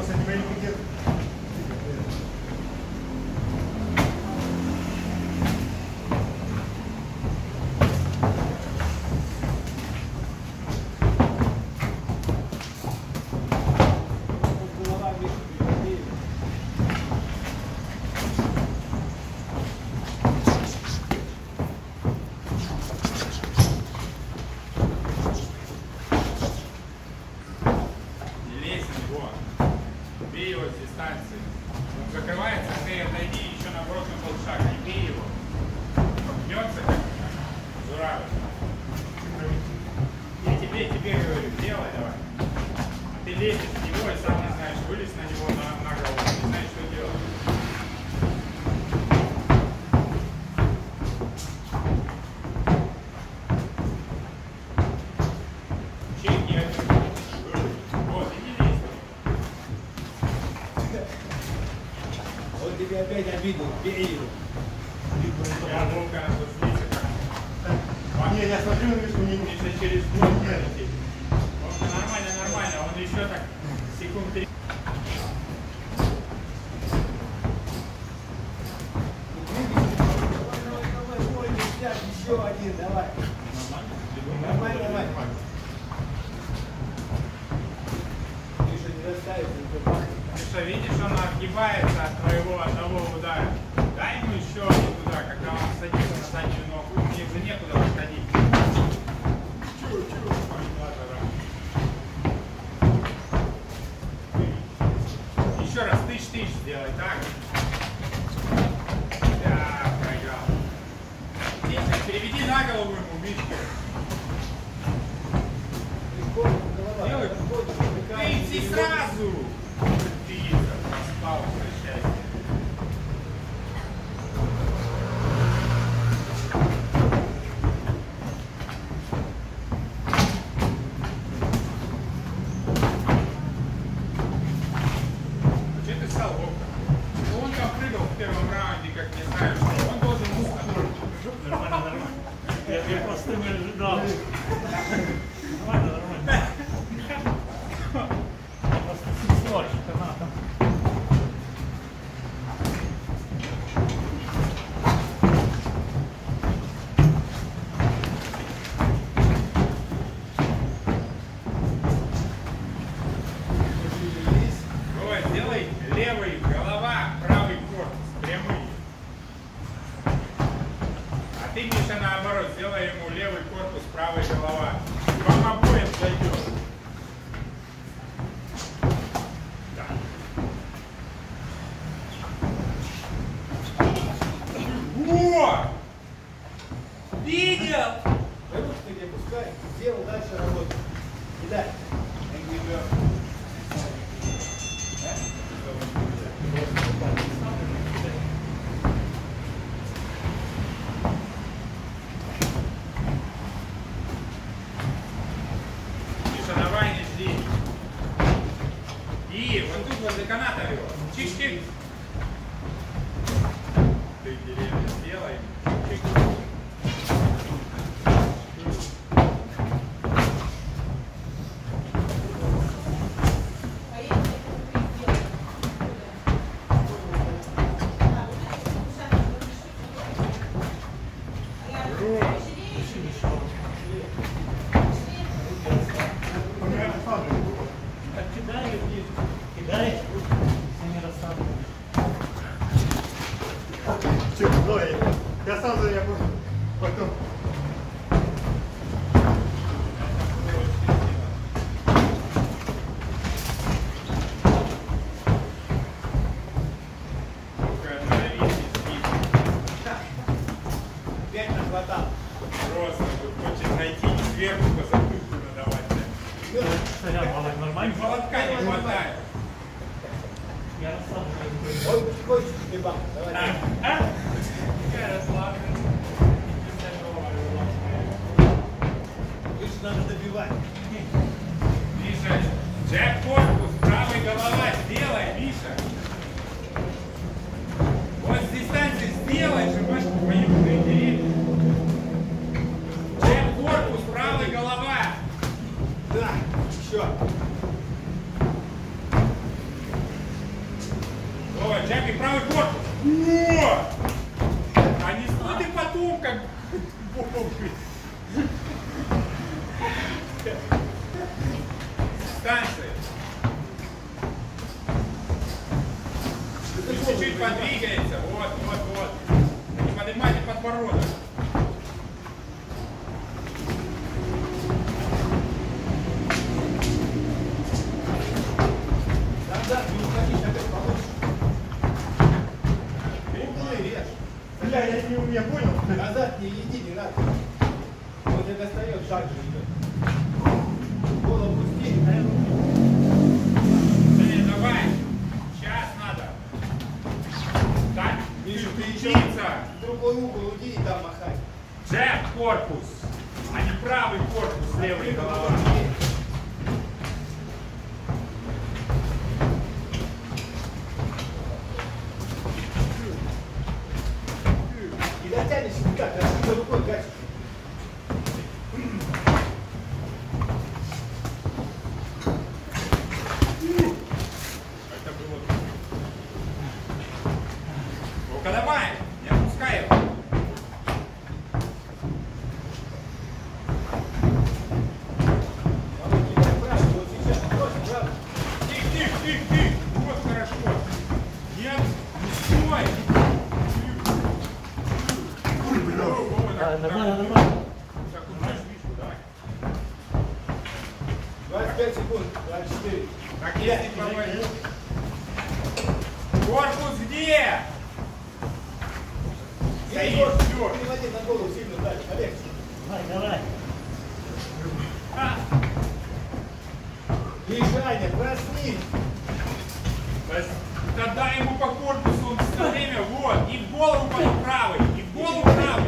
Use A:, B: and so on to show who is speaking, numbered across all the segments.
A: Опять обидел, бей его.
B: Я долго
C: Не, я смотрю, что мне
B: Миша через год летит. Нормально, нормально. Он еще так секунд 3.
A: Еще один, давай. Нормально, давай. Миша, не расставится,
B: Миша, видишь, он отгибается от твоего одного удара. Дай ему еще один удар, когда он садится на заднюю ногу. Мне же некуда выходить. Еще раз тыщ-тыщ сделай, так? Да, проиграл. Тише, переведи на голову ему, Мишка. Делай. Ты идти сразу. Ты проспал, прощайся. Он там прыгал в первом раунде, как не знаю что. Он должен мускулировать.
D: Нормально, нормально. Я просто не ожидал. Нормально, нормально. Просто сенсорик надо.
B: Делай левый голова, правый корпус, прямый. А ты, Миша, наоборот, сделай ему левый корпус, правая голова. Вам обоим зайдет. Да. Во! Видел?
A: Ручки не пускай, сделал дальше работу. Кидай.
B: Миша, давай, не жди. И вот тут возле каната его. Чик-чик. Ты деревья сделай. Чик-чик.
D: Кидай, если не расслаблены.
C: Че, давай. Я сам за него потом.
A: Опять нахватал.
B: Просто тут хочет найти и сверху по затылку надавать.
D: Сорян, Володь, нормально?
B: Молотка не хватает.
D: Я расслаблен.
A: Ой, хочешь, ты бам, давай.
B: Какая расслабленность.
A: Видишь, надо добивать.
B: Миша, джеб корпус, правая голова, сделай, Миша. Вот с дистанции сделай, чтобы поехали деревья. Джеб корпус, правая голова.
A: Да, еще.
B: правый корпус. О! А не стой ты потом, как бомбы. Станция. Чуть-чуть подвигается. Вот, вот, вот. Не поднимайте подбородок.
A: Да, не уходи, опять получишь. Углы режь.
C: Бля, я понял.
A: Назад не иди, не надо. Он тебя достает, так же идет. Голову пусти.
B: Блин, давай. Сейчас надо. Так,
A: Миша, ты еще
B: птица.
A: в другой угол уйди и там махай.
B: Джеб корпус, а не правый корпус, левая голова.
A: И дотянешь никак, а ты рукой гасишь.
B: Это было. Ну-ка давай, не отпускай его.
A: А вот тебя спрашивают, вот сейчас, брось, правда.
B: Тихо. Вот хорошо. Нет, не стой.
D: Нормально, нормально.
B: Так, узнаешь вишку, давай.
A: 25 секунд, 24.
B: Так, если помочь. Корпус где? Стоит, все.
A: Переводи на голову сильно дальше, полегче.
D: Давай.
A: Мишаня, проснись.
B: Тогда ему по корпусу он все время, вот, и в голову правый, и в голову правый.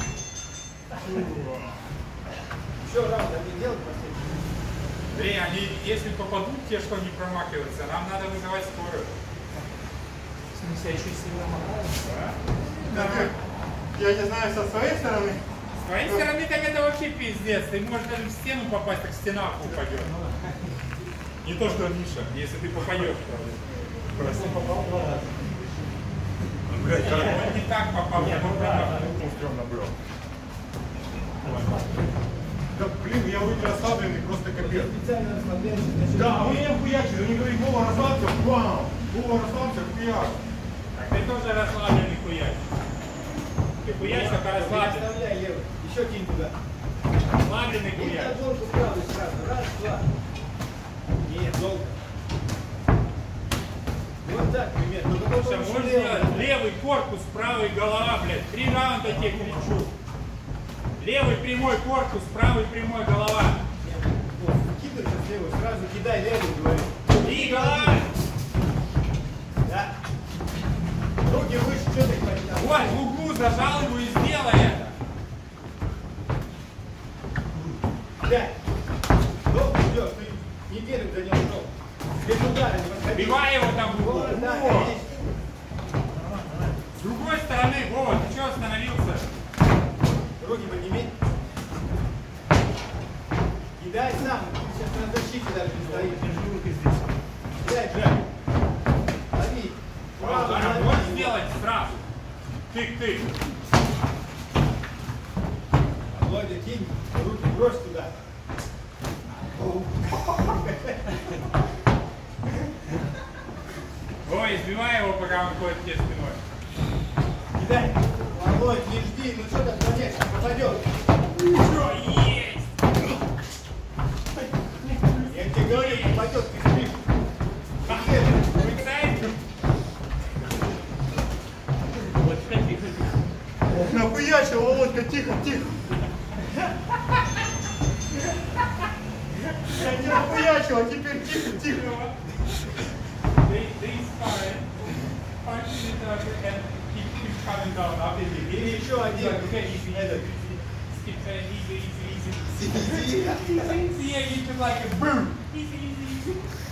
A: Еще раунд один делать последний.
B: Блин, они, если попадут те, что не промахиваются, нам надо вызывать скорую.
D: В смысле, еще сильно мотаешь?
B: Да?
C: Я не знаю, со своей стороны.
B: С твоей стороны так это вообще пиздец. Ты можешь даже в стену попасть, так стена упадет. Не то, что Миша, если ты попадешь.
D: Просто попал 2 раза.
B: Он не так попал, я попал.
C: Стрёмно было. Да блин, я вроде расслабленный, просто капец.
A: Специально расслабляешься.
C: Да, а он меня хуячит, он мне говорит, Вова, расслабься, бам! Вова, расслабься, хуяк.
B: Так ты тоже расслабленный хуяч. Ты хуяч, только
A: Не
B: расслабленный.
A: оставляй левый. Еще кинь туда.
B: Расслабленный
A: И
B: хуяч.
A: подборку правую сразу. Раз, два. Нет, долго. Вот так примерно. Только
B: Слушай,
A: потом
B: можешь
A: еще
B: сделать левый корпус, правый голова, блядь. 3 раунда тебе кричу. Левый прямой корпус, правый прямой голова.
A: Кидайся с левой, сразу кидай левую, говорю.
B: И голова.
A: Да. Руки выше, что ты хотел?
B: Вот, в углу зажал его и сделай это.
A: Блядь. Долго идешь, ты не первым до него шел. Без удара не подходи.
B: Бивай его там в углу.
A: Вот, да,
B: Во.
A: есть.
B: С другой стороны, Вова, ты что остановился?
A: Руки подними. Кидай сам. Ты сейчас на защите даже не стоишь.
D: Держи руки здесь.
A: Кидай, Джай. Лови. Право,
B: Удар
A: лови
B: можешь
A: его.
B: сделать сразу. Тык-тык.
A: Володя, кинь. Руки брось туда.
B: Ой, избивай его, пока он ходит тебе спиной.
A: Кидай. Володь, не жди. Ну что ты конечно, попадет.
B: Что есть?
A: Я тебе говорю, попадет, ты спишь.
B: Представь?
D: Вот теперь тихо.
C: Нахуячил, Володька, тихо, тихо. Я не нахуячил, а теперь тихо, тихо.
B: They started punching it up and keep coming down up in the
A: Или еще один.
B: Okay, easy,
A: Этот.
B: skip that, easy. Yeah, you just like a boom. Easy.